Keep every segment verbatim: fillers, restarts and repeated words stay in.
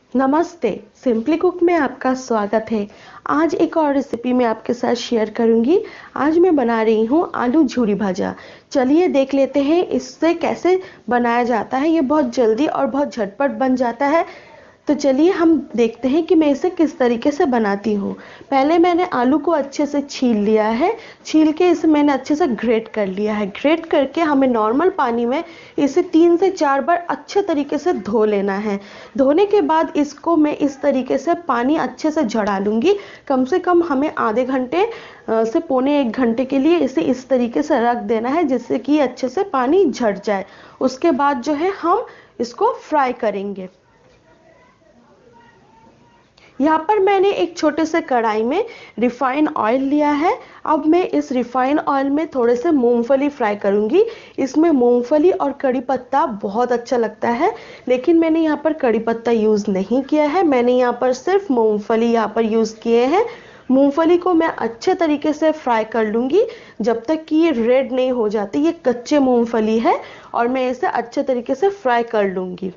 नमस्ते, simply cook में आपका स्वागत है। आज एक और रेसिपी मैं आपके साथ शेयर करूंगी। आज मैं बना रही हूँ आलू झूरी भाजा। चलिए देख लेते हैं इससे कैसे बनाया जाता है। ये बहुत जल्दी और बहुत झटपट बन जाता है। तो चलिए हम देखते हैं कि मैं इसे किस तरीके से बनाती हूँ। पहले मैंने आलू को अच्छे से छील लिया है। छील के इसे मैंने अच्छे से ग्रेट कर लिया है। ग्रेट करके हमें नॉर्मल पानी में इसे तीन से चार बार अच्छे तरीके से धो लेना है। धोने के बाद इसको मैं इस तरीके से पानी अच्छे से झड़ा लूँगी। कम से कम हमें आधे घंटे से पौने एक घंटे के लिए इसे इस तरीके से रख देना है, जिससे कि अच्छे से पानी झड़ जाए। उसके बाद जो है हम इसको फ्राई करेंगे। यहाँ पर मैंने एक छोटे से कढ़ाई में रिफाइन ऑयल लिया है। अब मैं इस रिफाइन ऑयल में थोड़े से मूंगफली फ्राई करूँगी। इसमें मूंगफली और कड़ी पत्ता बहुत अच्छा लगता है, लेकिन मैंने यहाँ पर कड़ी पत्ता यूज़ नहीं किया है। मैंने यहाँ पर सिर्फ मूंगफली यहाँ पर यूज़ किए हैं। मूंगफली को मैं अच्छे तरीके से फ्राई कर लूँगी जब तक कि ये रेड नहीं हो जाती। ये कच्चे मूंगफली है और मैं इसे अच्छे तरीके से फ्राई कर लूँगी।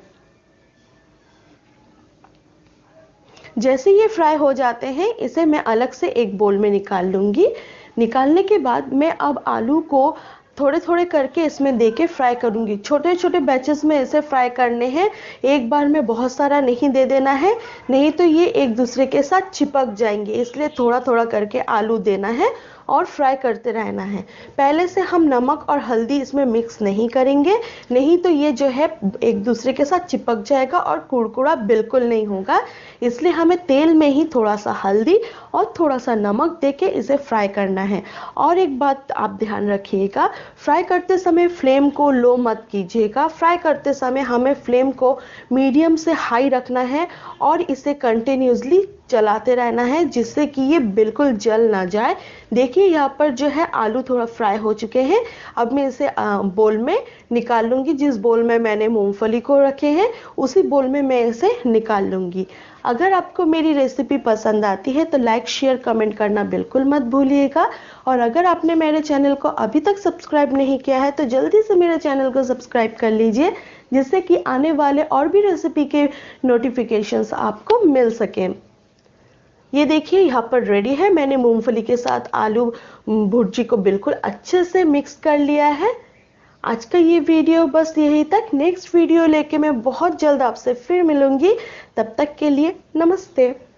जैसे ये फ्राई हो जाते हैं, इसे मैं अलग से एक बोल में निकाल लूँगी। निकालने के बाद मैं अब आलू को थोड़े थोड़े करके इसमें देके फ्राई करूँगी। छोटे छोटे बैचेस में इसे फ्राई करने हैं। एक बार में बहुत सारा नहीं दे देना है, नहीं तो ये एक दूसरे के साथ चिपक जाएंगे। इसलिए थोड़ा थोड़ा करके आलू देना है और फ्राई करते रहना है। पहले से हम नमक और हल्दी इसमें मिक्स नहीं करेंगे, नहीं तो ये जो है एक दूसरे के साथ चिपक जाएगा और कुरकुरा बिल्कुल नहीं होगा। इसलिए हमें तेल में ही थोड़ा सा हल्दी और थोड़ा सा नमक देके इसे फ्राई करना है। और एक बात आप ध्यान रखिएगा, फ्राई करते समय फ्लेम को लो मत कीजिएगा। फ्राई करते समय हमें फ्लेम को मीडियम से हाई रखना है और इसे कंटिन्यूसली चलाते रहना है, जिससे कि ये बिल्कुल जल ना जाए। देखिए यहाँ पर जो है आलू थोड़ा फ्राई हो चुके हैं। अब मैं इसे बोल में निकाल लूँगी। जिस बोल में मैंने मूंगफली को रखे हैं उसी बोल में मैं इसे निकाल लूँगी। अगर आपको मेरी रेसिपी पसंद आती है तो लाइक शेयर कमेंट करना बिल्कुल मत भूलिएगा। और अगर आपने मेरे चैनल को अभी तक सब्सक्राइब नहीं किया है तो जल्दी से मेरे चैनल को सब्सक्राइब कर लीजिए, जिससे कि आने वाले और भी रेसिपी के नोटिफिकेशंस आपको मिल सकें। ये देखिए यहाँ पर रेडी है। मैंने मूंगफली के साथ आलू भुर्जी को बिल्कुल अच्छे से मिक्स कर लिया है। आज का ये वीडियो बस यहीं तक। नेक्स्ट वीडियो लेके मैं बहुत जल्द आपसे फिर मिलूंगी। तब तक के लिए नमस्ते।